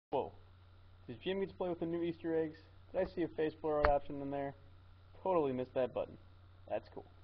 Whoa. Does Jim get to play with the new Easter eggs? Did I see a face blur out option in there? Totally missed that button. That's cool.